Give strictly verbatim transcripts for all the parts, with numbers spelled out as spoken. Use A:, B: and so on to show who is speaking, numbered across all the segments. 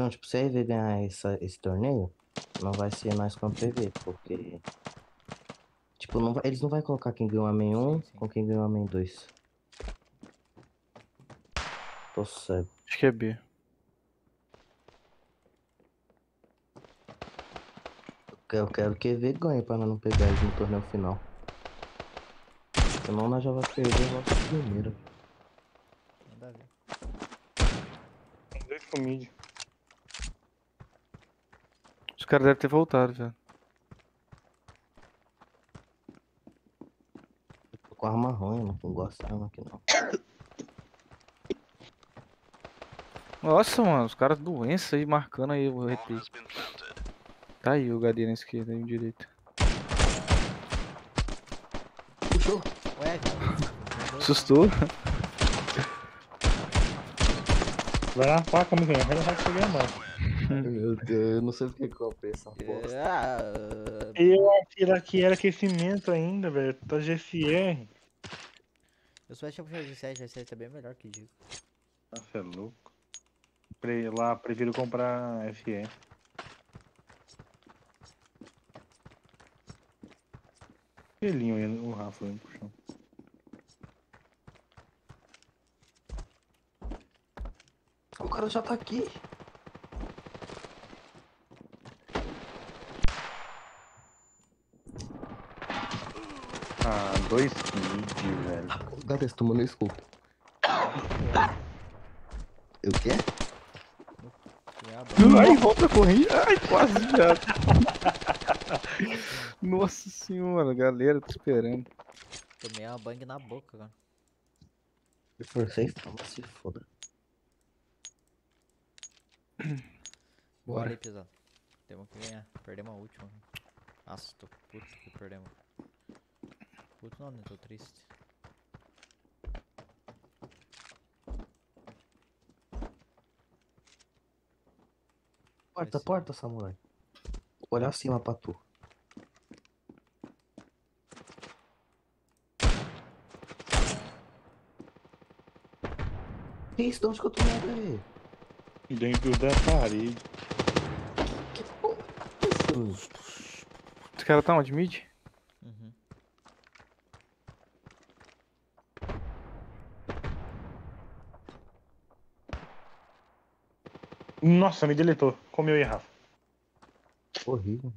A: Então, tipo, se a E V ganhar essa, esse torneio, não vai ser nós contra a E V, porque, tipo, não vai- eles não vão colocar quem ganhou a main
B: Sim,
A: um
B: sim.
A: com quem ganhou a main dois. Tô cego.
C: Acho que é B.
A: Eu quero que a E V ganhe pra nós não pegar eles no torneio final. Senão nós já vai perder o nosso primeiro.
B: Nada a ver.
D: Tem dois com mid.
C: Os caras devem ter voltado já.
A: Tô com arma ruim, eu não gosto dessa arma aqui não.
C: Nossa, mano, os caras doença aí marcando aí o R T. Tá aí o H D na esquerda e no direito.
A: Puxou!
B: Ué, cara.
C: Assustou?
D: Vai na faca, meu filho. Vai na faca que ganha mais.
A: Meu Deus, eu não sei porque que eu comprei essa aposta.
B: Ah,
D: Eu achei que era aquecimento ainda, velho. Tá G S R.
B: eu só achei puxar G sete, G sete é bem melhor que Digo.
D: Nossa, é louco. Pre- Lá, prefiro comprar F E. Pelinho aí, o Rafa aí puxou.
A: O cara já tá aqui.
D: Ah, dois mid, velho.
A: O cara tomou no escudo. Eu o quê?
C: Ai, volta correndo. Ai, quase já. Nossa senhora, galera, tô esperando.
B: Tomei uma bang na boca, cara.
A: Eu forcei fama, se foda.
B: Bora aí, pesado. Temos que ganhar. Perdemos a última. Nossa, tô puto que perdemos. Puto não, né? Tô triste.
A: Porta,
B: ser.
A: porta, samurai. Olha acima pra tu. Que isso? De onde que eu tô aí?
D: Dentro da parede.
A: Que porra é isso?
C: Os caras tá onde? Mid?
B: Uhum.
D: Nossa, me deletou. Comeu aí, Rafa.
A: Horrível.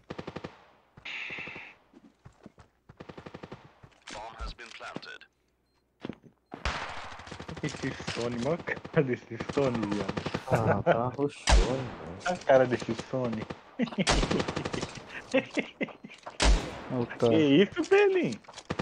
D: Esse Sony, mó cara desse Sony, viado.
A: Ah, tá roxando, velho.
D: A cara desse Sony.
C: Oh, tá.
D: Que isso, Pelinho?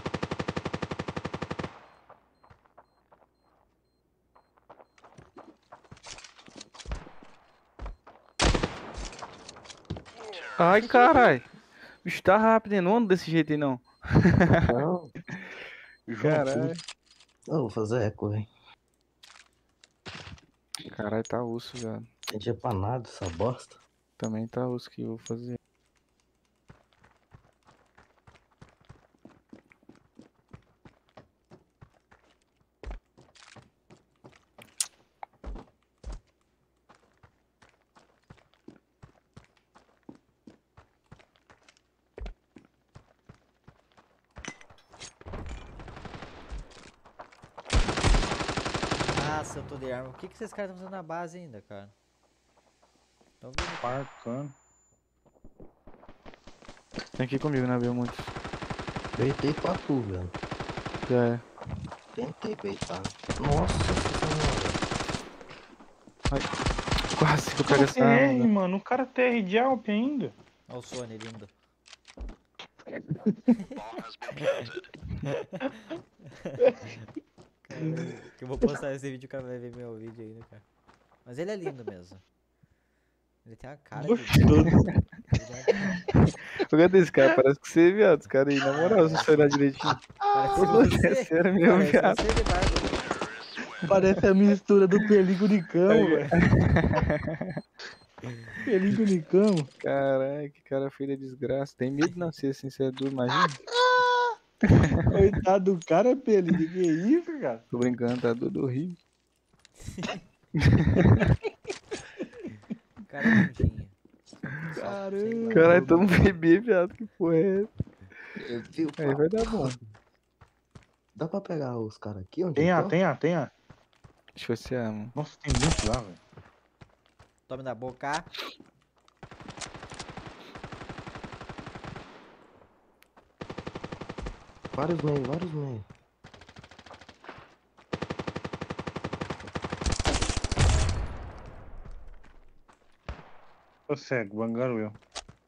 C: Ai, carai. O bicho tá rápido, hein? Não anda desse jeito aí, não.
A: Não,
C: Caralho.
A: eu vou fazer eco, velho.
C: Caralho, tá osso, velho.
A: Não tinha pra nada essa bosta.
C: Também tá osso que eu vou fazer.
B: Nossa, eu tô de arma. O que que esses caras estão fazendo na base ainda, cara? Tão vindo.
D: Marcando.
C: Tem que ir comigo, né, Belmonte?
A: Peitei pra tu, velho.
C: Já é.
A: Tentei peitar. Nossa senhora.
C: Quase que eu pego essa arma,
D: T R,
C: velho.
D: mano. O cara T R de Alp ainda.
B: Olha o Sony lindo. Cara, que eu vou postar esse vídeo, o cara vai ver meu vídeo ainda, cara. Mas ele é lindo mesmo. Ele tem a cara de...
D: Gostoso.
C: Olha desse cara, parece que você, viado. Os caras aí, na moral, se você olhar direitinho.
B: Parece
C: Ô,
B: você.
C: é sério mesmo,
B: Parece
C: viado.
B: você de barba.
D: Parece a mistura do Pelico de Camo, velho. Pelico de Camo.
C: Caralho, que cara feio da desgraça. Tem medo de nascer assim, você é duro, imagina.
D: Coitado do cara, Pelico. Que isso, cara?
C: Tô brincando, tá doido horrível.
B: Cara, é lindinho.
D: Caramba.
C: Caralho, tamo bebê, viado. Que porra é essa?
A: Eu vi o
C: Aí vai dar
A: papo.
C: bom.
A: Dá pra pegar os caras aqui onde
D: Tem
A: eu
D: A,
A: tô?
D: tem A, tem A.
C: Deixa eu ver se é, mano.
D: Nossa, tem muito lá, velho.
B: Tome na boca.
A: Vários meios, vários meios.
D: Tô cego, bangaram eu.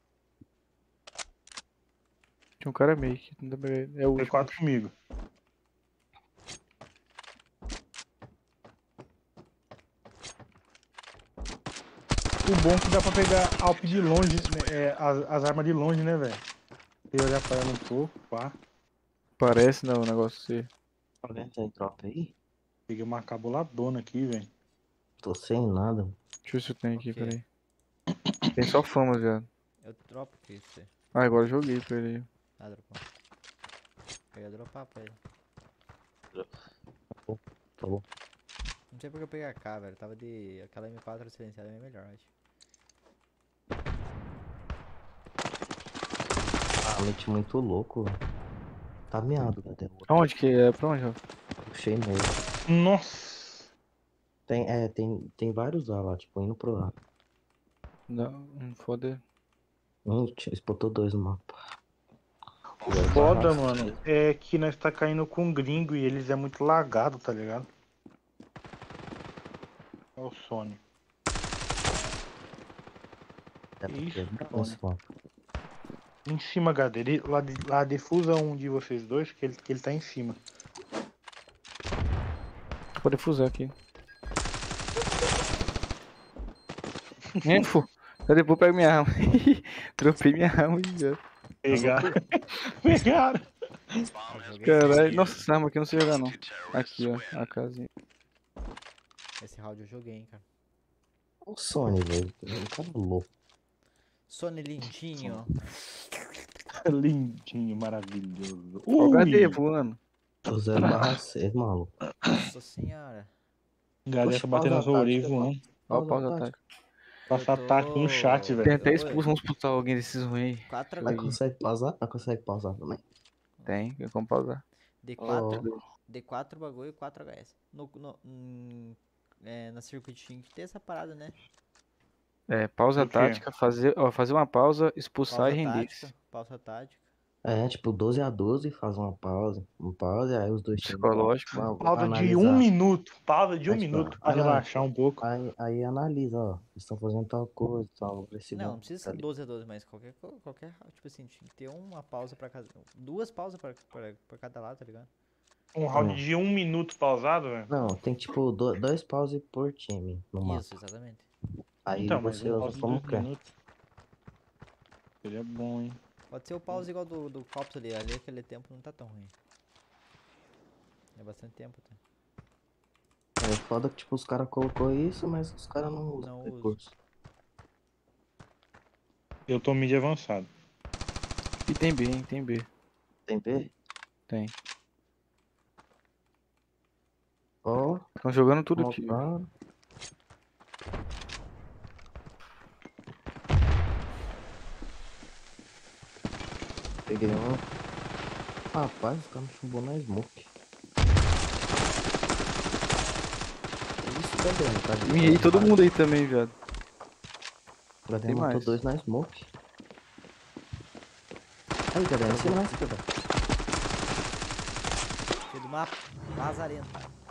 C: Tinha um cara meio que. Não dá pra ver. É o
D: Tem
C: último.
D: quatro comigo. O bom é que dá pra pegar Alp de longe, né, é, as, as armas de longe, né, velho? Se olhar pra ela um pouco, pá.
C: Parece, não, o negócio ser.
A: Alguém tem drop aí?
D: Peguei uma cabuladona aqui, velho.
A: Tô sem nada.
C: Deixa eu ver se eu tenho aqui,
B: Ok.
C: peraí. Tem só fama, viado.
B: Eu dropo aqui pra você.
C: Ah, agora eu joguei pra ele.
B: Ah, dropou. Eu ia dropar pra ele.
A: Tá bom.
B: Não sei porque eu peguei a K, velho. Tava de. Aquela M quatro silenciada é melhor, acho.
A: Ah, mente muito louco, velho. Tá meado, cadê o outro?
C: Aonde que é? Pra onde, ó?
A: Puxei nele.
D: Nossa!
A: Tem, é, tem, tem vários lá, lá, tipo, indo pro lá.
C: Não, não foda.
A: Um, tinha- spotou dois no mapa.
D: O
A: Vai
D: foda,
A: barrar,
D: mano,
A: certeza.
D: é que nós tá caindo com gringo e eles é muito lagado, tá ligado? Olha o Sony.
A: É porque é
D: Isso,
A: bom
D: Sony.
A: esse mapa.
D: Em cima, H D. Ele, lá, de, lá defusa um de vocês dois, que ele, que ele tá em cima.
C: Pode fusar aqui. É, pô. Cadê? Pô, pega minha arma. Tropei minha arma aí, velho.
D: Pegaram. Pegaram.
B: Eu joguei
C: Caralho. Nossa, essa arma aqui eu não sei jogar, não. Aqui, ó. A casinha.
B: Esse round eu joguei, hein, cara.
A: O Sony, velho. Um cara louco.
B: Sony lindinho.
D: Lindinho, maravilhoso.
C: Ó o H D
D: Ui!
C: voando.
A: O zero barra seis, maluco.
B: Nossa senhora.
D: Galera
A: Poxa,
D: tá batendo nas
A: pausa a
D: orelhas
A: tática,
D: voando.
C: Ó,
A: pausa a
C: pausa, tá.
A: tática.
D: Passa
B: Eu
D: ataque no chat,
B: tô.
C: Tem
D: velho.
C: até
B: Eu.
C: expulso. Vamos expulsar alguém desses ruins aí.
B: quatro
C: Deixa eu
A: Ah,
C: ver aqui.
A: consegue pausar? Ah, consegue pausar também?
C: Tem, tem como pausar.
B: D quatro.
A: Oh,
B: D quatro bagulho e quatro H S. No, no, hum, é, na Circuit tinha que ter essa parada, né?
C: É, pausa
D: O quê?
C: tática, fazer, ó, fazer uma pausa, expulsar
B: Pausa
C: e
B: tática.
C: render-se.
B: Pausa tática.
A: é, tipo, doze a doze, faz uma pausa. Uma pausa, aí os dois times vão
C: Psicológico, né?
A: vão
D: Pausa de um
A: analisar.
D: minuto. Pausa de um
A: Aí, tipo,
D: minuto pra
A: ana-
D: relaxar um pouco.
A: aí, aí analisa, ó. Eles estão fazendo tal coisa, tal, esse
B: Não, não
A: bom,
B: precisa
A: tá
B: ser
A: ali.
B: doze a doze, mas qualquer, co- qualquer. Tipo assim, tinha que ter uma pausa pra cada. Duas pausas pra, pra, pra cada lado, tá ligado?
D: Um round
A: Hum.
D: de um minuto pausado, velho.
A: Não, tem tipo do- dois pause por time no mapa.
B: Isso, exatamente.
A: Aí
D: Então, mas
A: você
D: um
A: usa
D: pause de
A: como
D: dois
A: quer.
D: minutos. Seria bom, hein?
B: Pode ser o pause igual do, do Cops ali. Ali aquele tempo não tá tão ruim. É bastante tempo, tá?
A: É foda que tipo, os caras colocou isso, mas os caras não usam
B: Não
A: o
B: uso.
A: recurso.
D: Eu tô mid avançado.
C: E tem B, hein? Tem B.
A: Tem B?
C: Tem.
A: Ó,
C: Estão jogando tudo aqui.
A: montando. Peguei um. Rapaz, os caras me chumbou na smoke. Isso, cadê? Tá de
C: Mirrei todo
A: fora.
C: mundo aí também, viado.
A: Cadê?
C: Tem
A: Matou
C: mais.
A: dois na smoke. Aí, cadê? Esse não é esse, cadê?
B: Filho do mapa. Lazarento.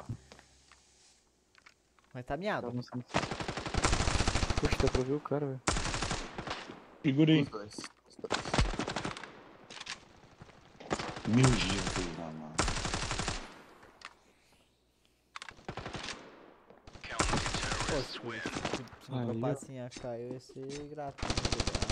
B: Mas tá miado.
C: Tá, não sei. Poxa, dá pra ver o cara, velho.
D: Segura aí.
A: Os dois. Os dois.
D: Meu Jesus, mano.
B: Pô, se, se, se me
C: Aí,
B: dropar
C: ó.
B: assim a K, eu ia ser grato. Né?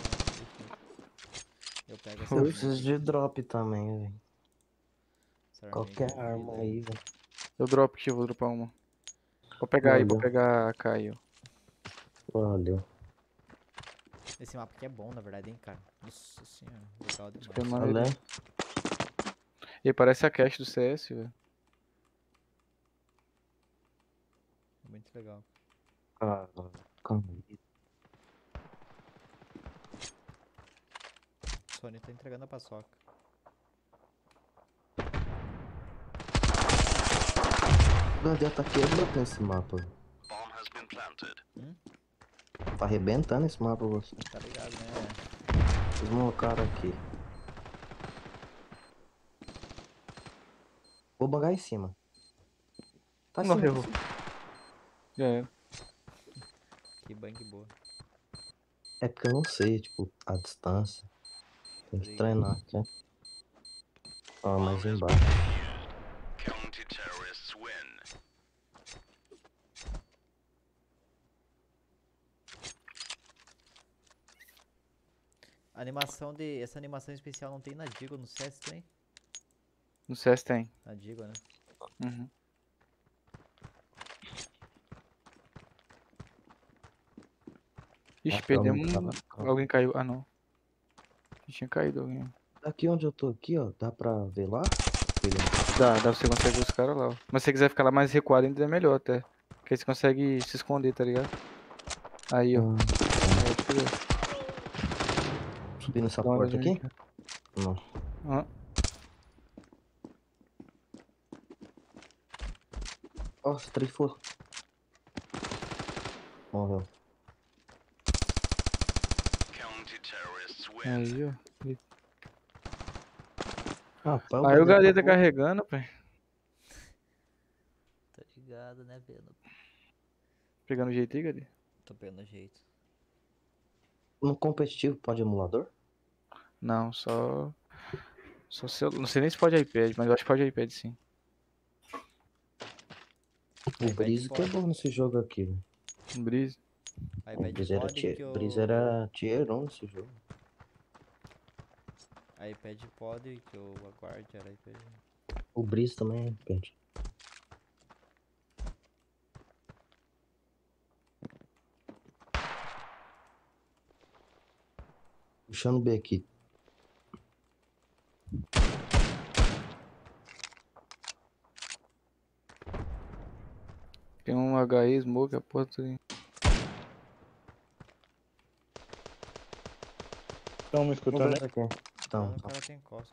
B: Eu pego essa
A: Eu
B: arma
A: preciso
B: aqui.
A: de drop também, velho.
B: Essa arma
A: Qualquer
B: aqui,
A: arma
B: vida.
A: aí, velho.
C: Eu drop aqui, eu vou dropar uma. Vou pegar aí, vou
A: Valeu.
C: pegar a K aí, ó.
A: Valeu.
B: Esse mapa aqui é bom, na verdade, hein, cara. Nossa senhora, legal
C: Isso aqui é
B: demais.
C: maneiro.
A: Valeu.
C: E parece a cache do C S, velho.
B: Muito legal.
A: Ah, calma aí.
B: Sony tá entregando a paçoca.
A: O Gadeia tá quebrando esse mapa.
B: Hum?
A: Tá arrebentando esse mapa, você.
B: Tá ligado, né?
A: Desmocaram aqui. Vou bangar em cima. Tá em cima,
C: Morreu.
A: tá em cima.
C: Já era.
B: Que bang boa.
A: É porque eu não sei, tipo, a distância. Tem que treinar aqui. Ó, mais embaixo.
B: Animação de. Essa animação especial não tem na Digo, no C S tem?
C: No C S tem.
B: Na Digo, né?
C: Uhum. Ixi,
A: Nossa,
C: perdemos.
A: eu não
C: um-
A: tava-
C: Alguém caiu. Ah, não. Tinha caído alguém.
A: Aqui onde eu tô aqui, ó, dá pra ver lá? Ele-
C: Dá, dá, você consegue ver os caras lá, ó. Mas se você quiser ficar lá mais recuado ainda é melhor até. Porque aí você consegue se esconder, tá ligado? Aí, ó.
A: Hum,
C: É, deixa eu ver.
A: subir nessa
C: Dá uma
A: porta
C: olhadinha
A: aqui? Não.
C: Ah,
A: Ó, trifou. Morreu.
C: aí, ó.
A: Rapaz,
C: Aí o Gadeia tá
A: acabou.
C: carregando, pai.
B: Tá ligado, né, Beno?
C: Pegando jeito aí, Gadeia.
B: Tô pegando jeito.
A: No competitivo pode emulador?
C: Não, só. Só se eu... Não sei nem se pode iPad, mas eu acho que pode iPad sim.
A: O
B: iPad
A: Breeze que é
B: pode.
A: bom nesse jogo aqui, velho.
C: Um Breeze.
A: O
B: iPad
A: Breeze era,
B: pode
A: tier...
B: que
A: Breeze
B: o.
A: era tier um nesse jogo.
B: iPad pode que o aguarde era iPad.
A: O Breeze também é iPad. Puxando B aqui.
C: Tem um H E, Smoke, a porra tudo aí.
D: Estão me escutando, né?
A: Conversa aqui.
B: Então,
A: Então,
B: o
A: então.
B: cara tem costa.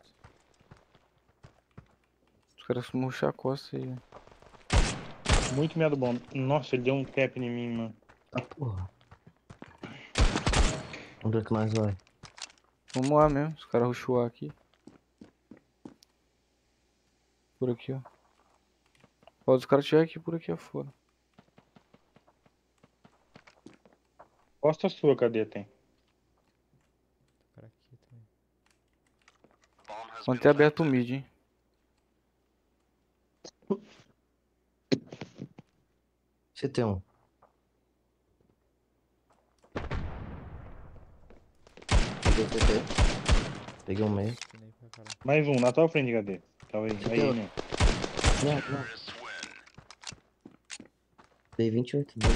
C: Os caras murcham a costa aí, ó.
D: Muito medo bom. Nossa, ele deu um tap em mim, mano.
A: Ah, porra. Onde é que nós vai?
C: Vamos lá mesmo, os caras rushou aqui. Por aqui, ó. Pode os caras tiver aqui por aqui afora.
D: Costa sua, cadê tem?
B: O cara aqui também.
C: Manter aberto o mid, hein.
A: C T um. Peguei o C T. Peguei o meio.
B: Espinei pra caralho.
D: Mais um, na tua frente, cadê? Tava aí, aí,
A: Deu.
D: né?
A: Não, não. Dei vinte e oito dele.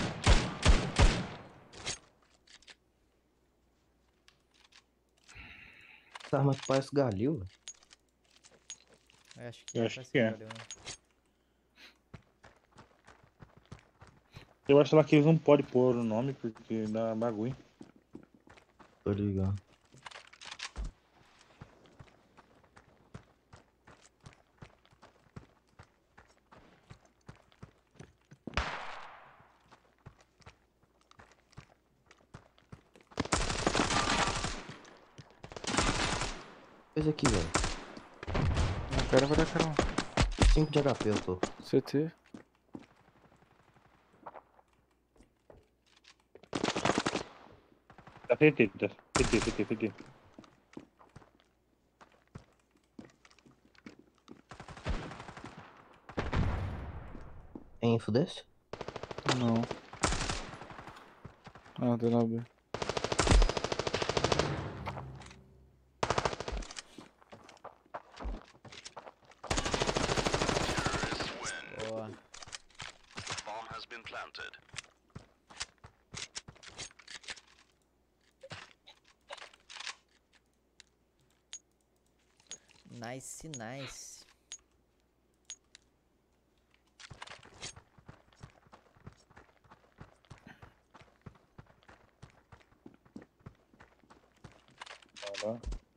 A: Essa arma que parece galil, velho.
B: É, acho que
D: Eu
B: é
D: acho
B: pra
D: que
B: ser
D: é.
B: valeu, né?
D: Eu acho lá que eles não podem pôr o nome porque dá bagulho.
A: Tô ligado. Coisa aqui, velho.
C: Não, pera, vai dar cara.
A: cinco de H P eu tô.
C: C T.
D: Tá C T, tá C T, C T, C T.
A: Tem info desse?
C: Não. Ah, tá na B.
B: Boa. Nice, nice.
D: Tá lá.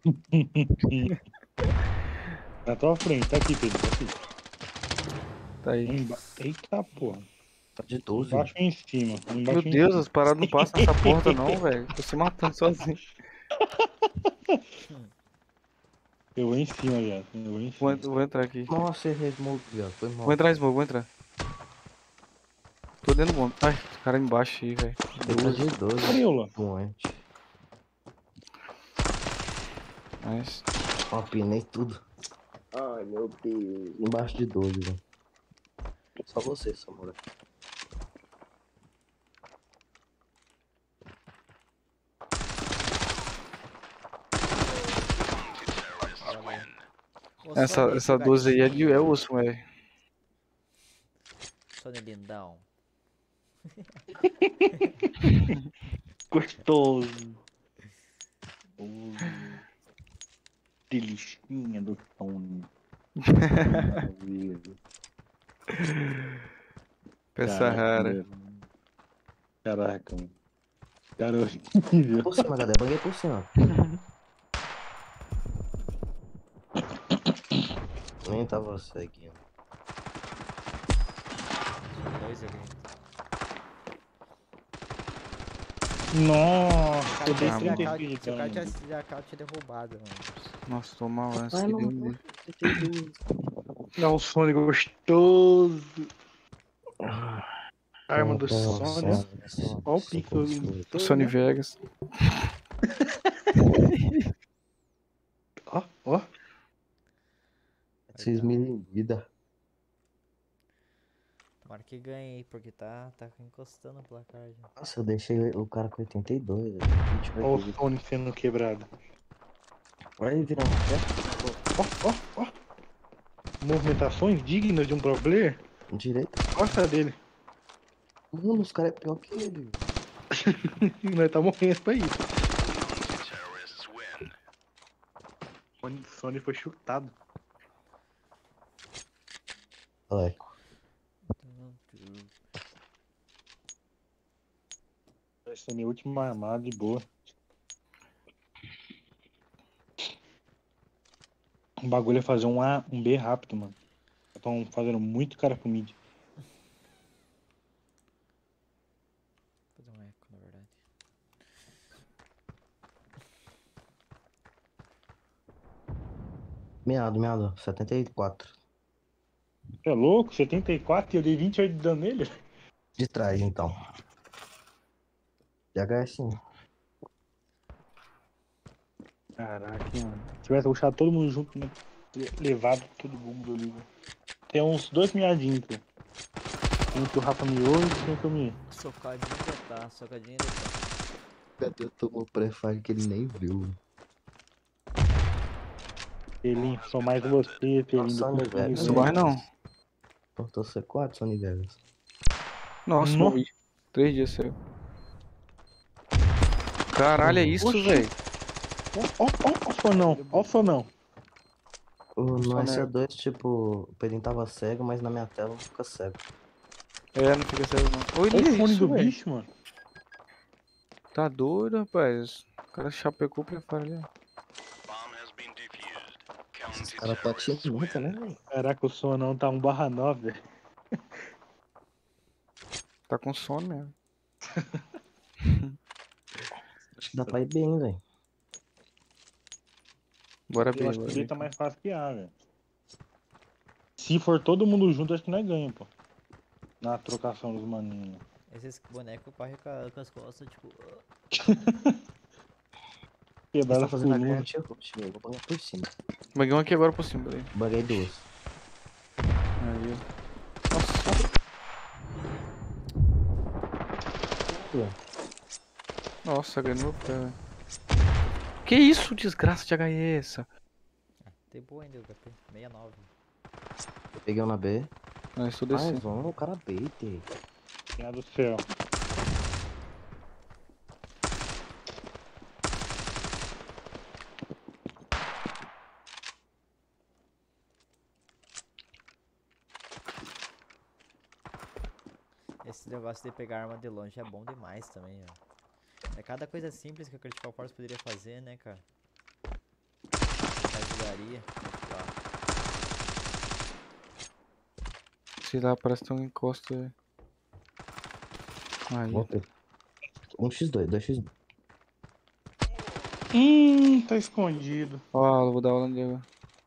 D: Na tua frente, tá aqui, Pedro. Tá aqui.
C: Tá aí.
D: Emba... Eita porra.
A: Tá de doze.
D: Embaixo e em cima.
C: Meu
D: Embaixo e em
C: Deus,
D: cima.
C: as paradas não passam nessa porta não, velho. Tô se matando sozinho.
D: Eu vou em cima, já. Eu vou em
C: Vou,
D: cima.
C: en- vou entrar aqui.
A: Nossa, errei smoke, viado. Foi mal.
C: Vou entrar, Smoke, vou entrar. Tô dentro do bomb. Ai, o cara embaixo aí, velho.
A: doze de doze.
D: Preula.
A: Doente.
C: Mas.
A: Ó, pinei tudo. Ai, meu Deus. Embaixo de doze, velho. Só você, Samurai.
B: Ô,
C: Essa,
B: Sony,
C: essa doze aí é, de, é osso, velho.
B: Sony lindão.
D: Gostoso. Gostoso. Delichinha do Sony.
C: Peça rara.
D: Caraca, mano. Cara, horrível.
A: Por cima, galera. Banguei por cima. Nem tava seguindo.
B: Dois ali.
D: Nossa, eu dei
C: Ah,
B: Se a
D: trinta
B: Cal-
D: espírito.
B: se o cara tinha se a Cal tinha derrubado, mano.
C: Nossa, tô mal essa
A: Ai,
C: aqui
A: não,
C: deu
A: não.
C: um-
A: trinta e dois.
D: Não, o Sony gostoso. Arma do
A: Então,
D: Sony, ó.
A: só-
D: Ó o
A: só
D: pico
A: gostoso.
D: ali.
C: O Sony Vegas.
D: Ó, ó.
A: Vocês me vida.
B: Tomara que ganhe aí, porque tá, tá encostando o placar já.
A: Nossa, eu deixei o cara com oitenta e dois. velho. A gente vai
D: Ó o
A: ver.
D: Sony sendo quebrado.
A: Vai virar uma festa.
D: Ó, ó, ó. Movimentações dignas de um pro player.
A: Direita.
D: Gosta dele.
A: Mano, os caras é pior que ele.
D: Nós tá morrendo pra isso. Sony, Sony foi chutado.
A: Olha.
D: Essa é minha última armada de boa. O bagulho é fazer um A, um B rápido, mano. Estão fazendo muito cara pro mid.
B: Vou fazer um eco, na verdade.
A: Meado, meado. setenta e quatro.
D: Você é louco? setenta e quatro e eu dei vinte e oito de dano nele?
A: De trás, então. D H S.
D: Caraca, mano. Se tivesse puxado todo mundo junto, né? Levado todo mundo ali, velho. Tem uns dois miadinhos, pô. Um que o Rafa miou e um que eu miei.
B: Socadinho ainda tá, socadinho ainda tá.
A: Cadê tomou pré-fire que ele nem viu?
D: Pelinho, sou mais você, Pelinho.
A: Nossa,
D: do que
A: velho.
D: eu
C: Isso
D: sou.
C: vai não.
A: Faltou C quatro, Sony Vegas.
C: Nossa,
D: No-
C: morri. Três dias saiu. Caralho, é isso,
D: Oxi.
C: velho.
D: Ó, ó, ó, ó, sonão. Ó, sonão.
A: O, no
C: Só
A: S dois, tipo, o Pedrinho tava cego, mas na minha tela não fica cego.
C: É, não fica sério não.
D: Olha
C: Olha
D: o fone
C: isso,
D: do
C: velho.
D: bicho, mano.
C: Tá doido, rapaz. O cara chapecou pra fora ali, ó.
A: Esses caras patinam muito, né, velho?
D: Caraca, o sonão tá um barra nove, velho.
C: Tá com sono mesmo.
A: Acho que dá pra ir bem, velho.
C: Bora
D: Eu
C: B,
D: acho que
C: bora
D: o B
C: B.
D: tá mais fácil que A, velho. Se for todo mundo junto, acho que nós ganhamos, pô. Na trocação dos maninhos.
B: Esses bonecos correm com, a- com as costas, tipo.
A: Eles
D: Quebraram
A: estão
D: as
A: fazendo a
D: colunas.
A: corte, eu curti, velho. Vou bangar por cima.
C: Baguei um aqui agora por cima, peraí.
A: Baguei duas.
C: Aí, ó. Nossa. Nossa, ganhei no meu pé, velho. Que isso, desgraça de H E é essa?
B: Tem boa ainda o H P. sessenta e nove.
A: Eu peguei um na B.
C: Não, estou
A: Mais
C: descendo.
A: um, o cara bait.
D: Minha do céu.
B: Esse negócio de pegar arma de longe é bom demais também, ó. É cada coisa simples que a Critical Force poderia fazer, né, cara? pizzaria. Lá.
C: Sei lá, parece que tem um encosto aí. Aí.
A: Vou ter. um por dois, dois por dois.
D: Hum, tá escondido.
C: Ó, eu vou dar aula nele agora.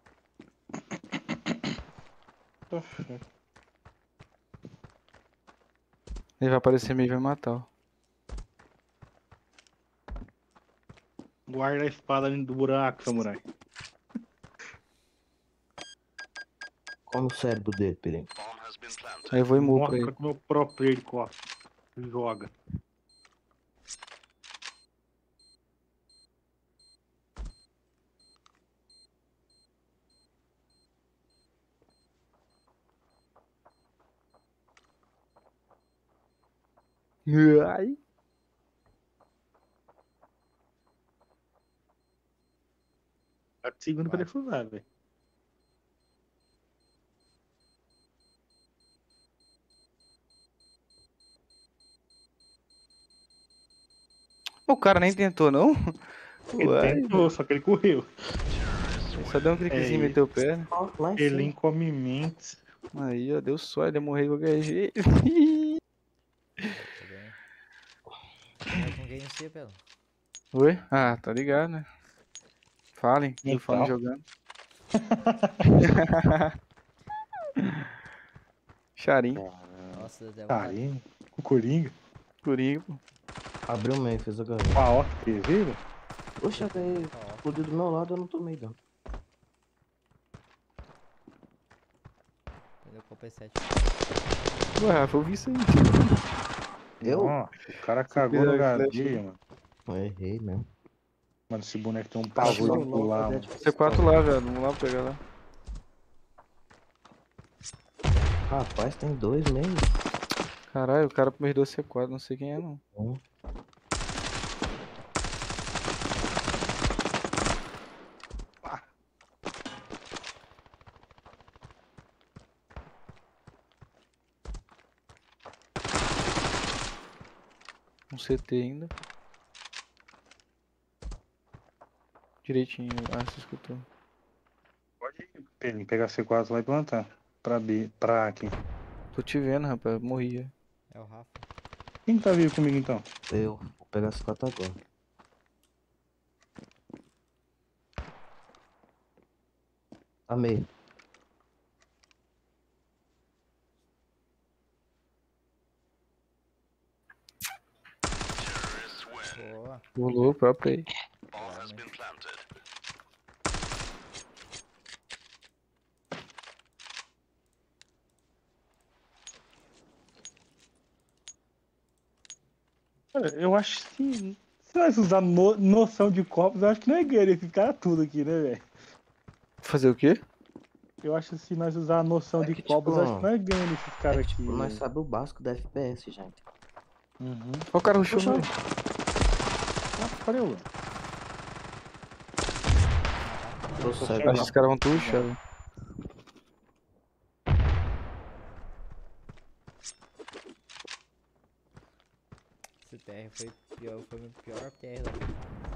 D: Tá certo.
C: Ele vai aparecer meio e vai matar, ó.
D: Guarda a espada dentro do buraco, samurai.
A: Como o cérebro dele, perigo.
C: Aí eu vou e morro pra
D: Mostra
C: ele.
D: como é o pro player de costa. Joga.
C: Ai.
D: Tá te seguindo pra
B: Vai.
D: defusar, velho.
C: O cara nem tentou, não?
D: Ele
C: Uai,
D: tentou, só que ele correu.
C: ele só deu um cliquezinho e
D: É
C: meteu o pé, né?
A: Ó, lá em
D: Ele
A: cima.
D: come mentes.
C: Aí, ó, deu só, ele ia morrer de qualquer jeito.
B: Tá bem. Mas com quem inicia, pelo?
C: Oi? Ah, tá ligado, né? Falem, do
D: Então.
C: fone jogando. Charim,
B: Nossa, deu
D: Tá
B: vontade.
D: aí. O Coringa.
C: Coringa, pô.
A: Abriu o meio, fez a galera.
D: Com a Otto T V, velho.
A: Oxe, velho,
B: Ó,
A: explodiu do meu lado, eu não tomei dano.
B: entendeu? Com o P sete.
C: Ué, Rafa, eu vi isso aí.
A: Eu?
D: Nossa, o cara
C: Você
D: cagou
C: fez
D: no
C: a
D: H D,
C: flecha aí.
D: mano.
A: Eu errei mesmo.
D: Mano, esse boneco tem um
A: Cara,
D: pavor de
A: não,
D: pular,
A: não,
D: mano.
C: C quatro lá, velho. Vamos lá pegar lá.
A: Rapaz, tem dois meio.
C: Caralho, o cara perdeu C quatro, não sei quem é não.
A: Um.
C: Um C T ainda. Direitinho, ah, você escutou.
D: Pode ir, Pedro, pegar C quatro lá e plantar. Pra B, pra aqui.
C: Tô te vendo, rapaz, morri. já.
B: É o Rafa.
D: Quem que tá vivo comigo então?
A: Eu. Vou pegar esse quatro agora. Tá meio.
B: Boa.
C: Rolou o próprio aí.
B: Agora, né?
D: Cara, eu acho que se nós usar no- noção de copos, eu acho que não é ganhar esse cara tudo aqui, né, velho?
C: Fazer o quê?
D: Eu acho que se nós usar a noção
A: É
D: de
A: que,
D: copos,
A: tipo,
D: eu acho que não é ganhar esses
A: É
D: caras
A: que,
D: aqui.
A: tipo, nós
D: velho.
A: sabemos o básico da F P S, gente.
D: Uhum.
C: Ó o cara rushou,
A: Puxa.
C: velho.
D: Ah, pariu, velho.
A: Tô
D: Tô
A: cego.
D: cego.
C: Acho que os caras vão tudo rushar, velho.
B: Esse T R foi pior, foi o pior T R da vida.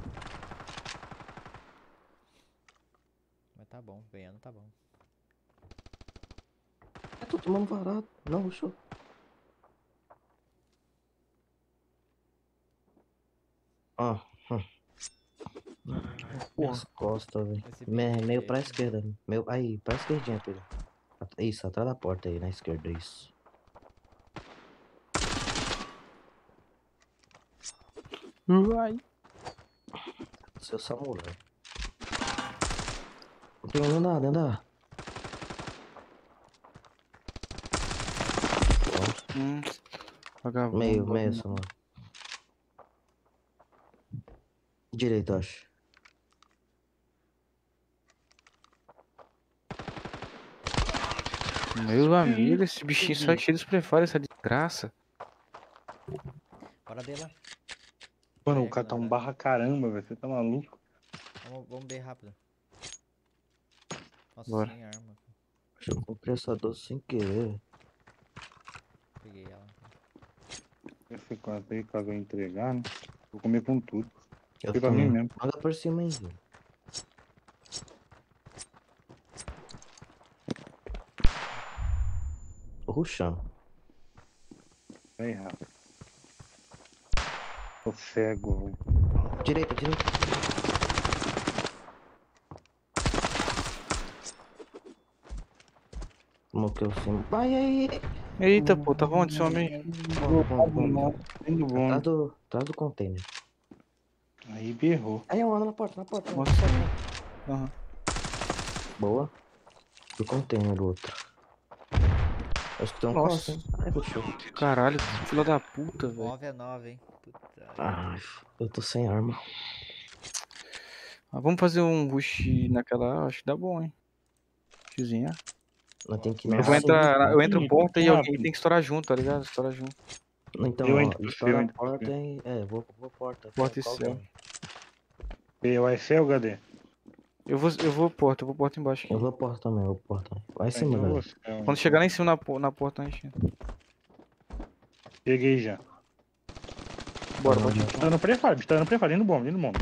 B: Mas tá bom, ganhando tá bom.
A: Eu tô tomando varado. Não, ruxou. Ah, hum. Minhas costas, velho.
B: Esse
A: Me-
B: bico
A: Meio
B: aqui,
A: pra
B: esse
A: esquerda. Meio, aí, pra esquerdinha, Pedro. At- Isso, atrás da porta aí, na esquerda, isso.
C: Uai.
A: Seu samurai. Não tem nem nada, andar.
C: Hum. Vagabundo.
A: Meio, meio, samurai. Direito, acho.
C: Meu amigo, esse bichinho só é cheio dos prefares, essa desgraça.
B: Bora B lá.
D: Mano,
B: É,
D: o cara tá um
B: galera.
D: barra caramba, velho. Você tá maluco?
B: Vamos, vamos B rápido. Nossa,
C: Bora.
B: sem arma.
A: Acho que eu comprei essa doce sem querer.
B: Peguei ela.
D: Esse quatro aí, caso eu entregar, né? Vou comer com tudo.
A: Eu
D: Foi pra mim
A: também.
D: mesmo.
A: Manda por cima aí, velho. rushando.
D: Aí, Rafa. Tô cego.
A: Direita, direita. Moquei o cima. Ai, ai, ai.
C: Eita, pô, tava onde esse homem aí?
A: Bom, bom, bom.
D: Indo bom.
A: Atrás do, atrás do container.
D: Aí berrou.
A: Aí eu ando na porta, na porta.
C: Nossa. Aham.
A: Boa. Do container, o outro. Acho que tem um
C: Nossa.
A: costa, hein? Ai, puxou.
C: Caralho, filha da puta, velho.
B: nove a nove, hein? Puta.
A: Ai, eu tô sem arma.
C: Ah, vamos fazer um rush naquela. Acho que dá bom, hein? Cozinhar.
A: Nós tem que ir
D: Eu
C: Eu
A: na
C: vou
A: sua.
C: entrar, eu entro porta e
D: Rápido.
C: alguém tem que estourar junto, tá ligado? Estourar junto.
A: Então,
D: Eu
A: ó,
D: entro pro
A: estoura
D: seu, eu
A: a
D: entro pro
A: porta
D: seu.
A: e... É, vou, vou porta.
C: Porta e
A: Qual
C: céu.
A: vem?
D: E vai ser o Gadê?
C: Eu vou, eu vou porta, eu vou porta embaixo aqui.
A: Eu vou porta também, eu vou porta. Vai em cima,
D: Então
A: galera.
D: você, então.
C: Quando chegar lá em cima na, po- na porta, a gente.
D: Cheguei já.
C: Bora,
A: Não,
C: bora.
A: não.
D: Tá no prefab, tá no prefab, indo bom, indo bom.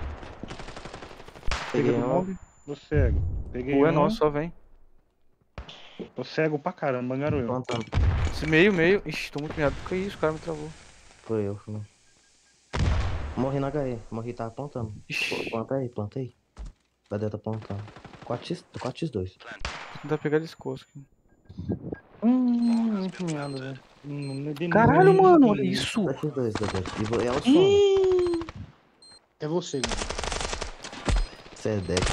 A: Peguei
C: Pega do
A: um.
C: bombe.
D: Tô cego. Peguei
C: O é
D: um.
C: nosso, só vem.
D: Tô cego pra caramba, garoto.
A: Plantando.
C: Esse meio, meio. Ixi, tô muito meado. Que isso, o cara me travou.
A: Foi eu, fui. Morri na H E. Morri, tá apontando.
C: Ixi,
A: Planta aí, planta aí. Vai dentro apontando. quatro x dois.
C: vou tentar pegar esse coço aqui.
D: Hum, muito meado, velho. Hum, não dei
C: Caralho,
D: nem-
C: mano, olha isso.
A: quatro x dois, Dedé. E vo- é o som.
D: Hum. É você, Gadê.
A: Você é deck.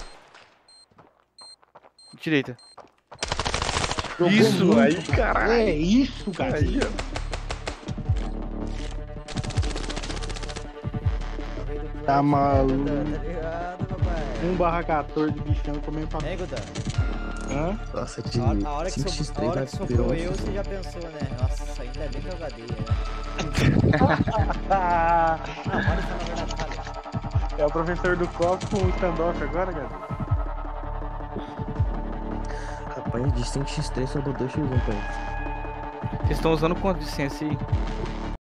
C: Direita.
D: Jogou
C: Isso,
D: muito,
C: aí,
D: cara.
C: caralho.
D: É isso, cara.
C: Aí, ó.
D: Tá maluco.
B: Tá ligado, papai?
D: um barra quatorze bichão comendo pra...
B: Hein, Gudan?
D: Hã?
A: Nossa, de
B: A hora, a hora que,
A: cinco
B: sobrou,
A: x
B: a
A: três
B: hora
A: vai
B: que
A: virou
B: sobrou
A: um.
B: eu, você já pensou, né? Nossa, ainda bem que eu gadei, né?
D: Ah,
B: Não, pode falar a verdade, fala.
D: é o professor do copo com o standoff agora, cara.
A: Rapaz, de cinco x três sobrou dois x um pra eles.
C: Vocês estão usando quanto de ciência aí?